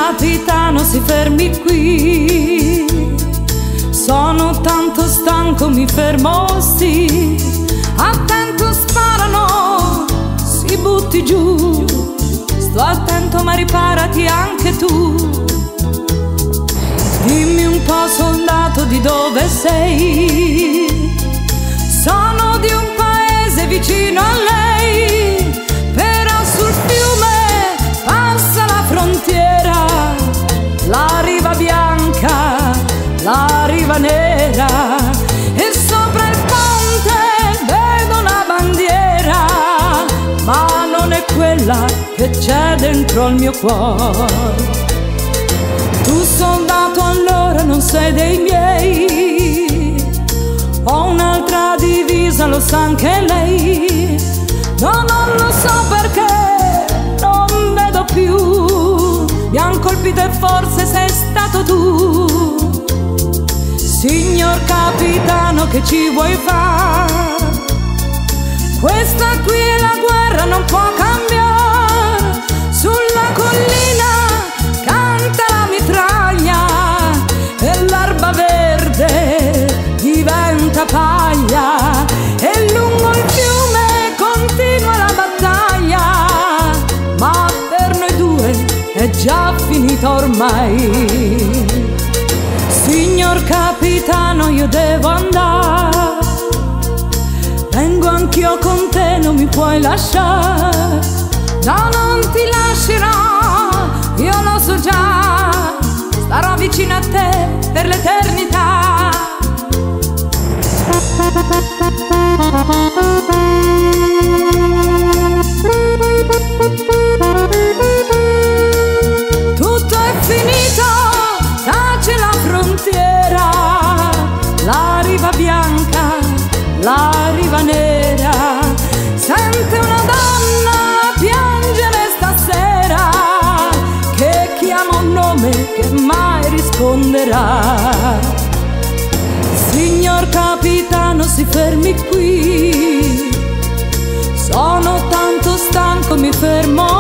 capitano, si fermi qui. Sono tanto stanco, mi fermo, sì. Attento, sparano, si butti giù. Sto attento, ma riparati anche tu. Dimmi un po', soldato, di dove sei? Sono di un paese vicino a lei, però sul fiume passa la frontiera, la riva bianca, la riva nera, e sopra il ponte vedo una bandiera, ma non è quella che c'è dentro il mio cuore. Tu, soldato, allora non sei dei miei, ho un'altra divisa, lo sa anche lei. No, non lo so perché non vedo più. Mi han colpito e forse sei stato tu. Signor capitano, che ci vuoi fare? Questa qui è la guerra, non può cambiare. Sulla collina canta la mitraglia e l'erba verde diventa paglia, e lungo il fiume continua la battaglia, ma per noi due è già finita ormai. Signor capitano, io devo andare, vengo anch'io con te, non mi puoi lasciare. No, non ti lascerò, io lo so già, starò vicino a te per l'eternità. Tutto è finito, tace la frontiera, la riva bianca, la riva nera. Sente una donna piangere stasera, che chiama un nome che mai risponderà. Signor capitano, si fermi qui, sono tanto stanco, mi fermo